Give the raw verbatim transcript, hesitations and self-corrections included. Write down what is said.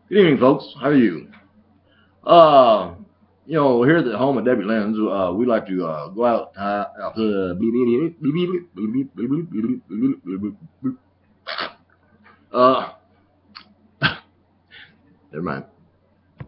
Good evening, folks. How are you? Uh, you know, here at the home of Debbie Lynn's, uh, we like to uh, go out uh, after uh, never mind.